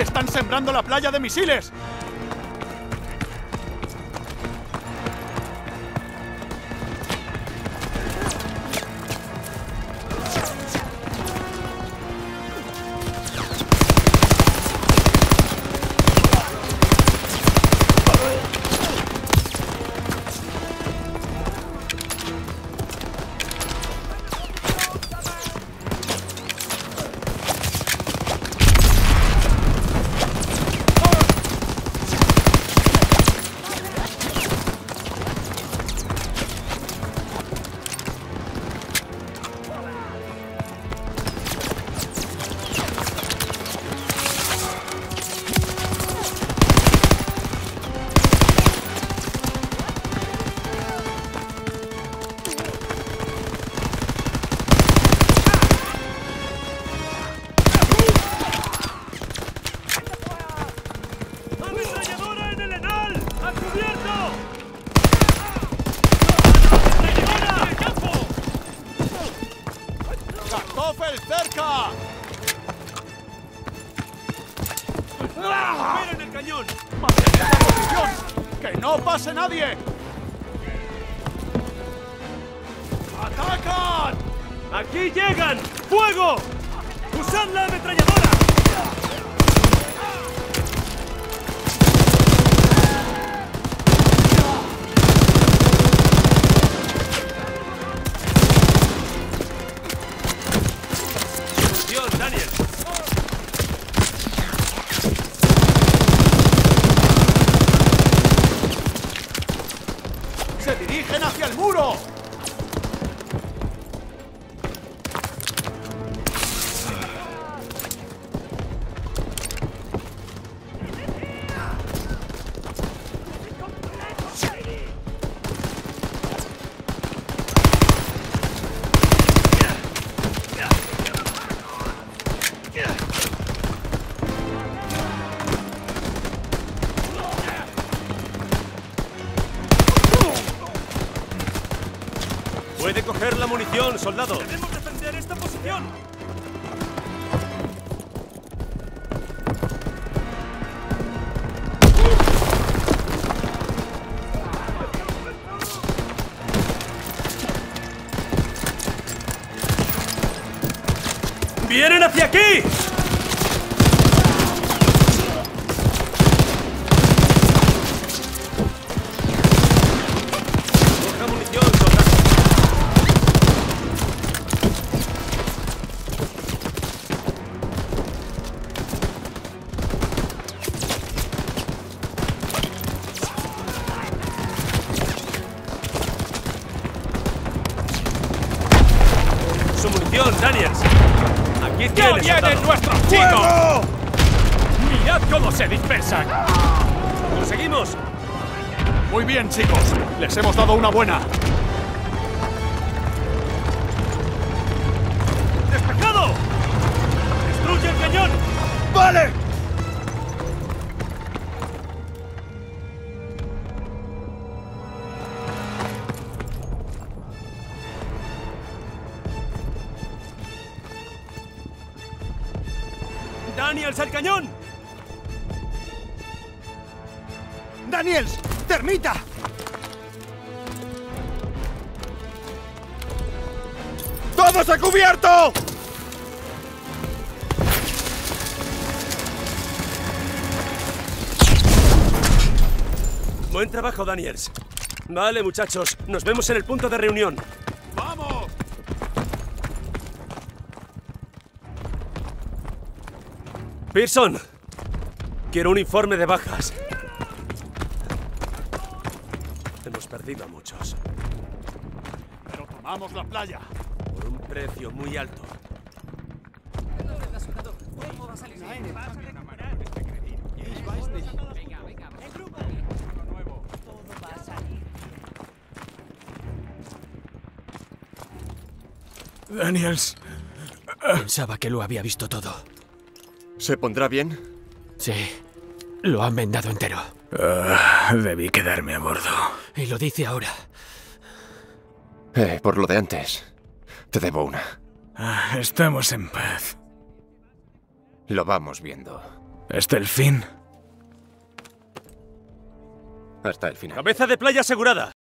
¡Están sembrando la playa de misiles! ¡Cerca! ¡Miren el cañón! ¡Mantened la posición! ¡Que no pase nadie! ¡Atacan! ¡Aquí llegan! ¡Fuego! ¡Usad la ametralladora! ¡Daniel! ¡Se dirigen hacia el muro! Puede coger la munición, soldado. Debemos defender esta posición. ¡Vienen hacia aquí! ¡Su munición, Daniels! ¡Aquí ¡Ya vienen nuestros chicos! ¡Mirad cómo se dispersan! ¡Conseguimos! Muy bien, chicos. Les hemos dado una buena. ¡Despejado! ¡Destruye el cañón! ¡Vale! ¡Daniels, al cañón! ¡Daniels! ¡Termita! ¡Todos a cubierto! Buen trabajo, Daniels. Vale, muchachos. Nos vemos en el punto de reunión. ¡Vamos! Pearson, quiero un informe de bajas. Hemos perdido a muchos. Pero tomamos la playa. Por un precio muy alto. Daniels. Pensaba que lo había visto todo. ¿Se pondrá bien? Sí, lo han vendado entero. Debí quedarme a bordo. Y lo dice ahora. Por lo de antes. Te debo una. Estamos en paz. Lo vamos viendo. ¿Este el fin? Hasta el final. Cabeza de playa asegurada.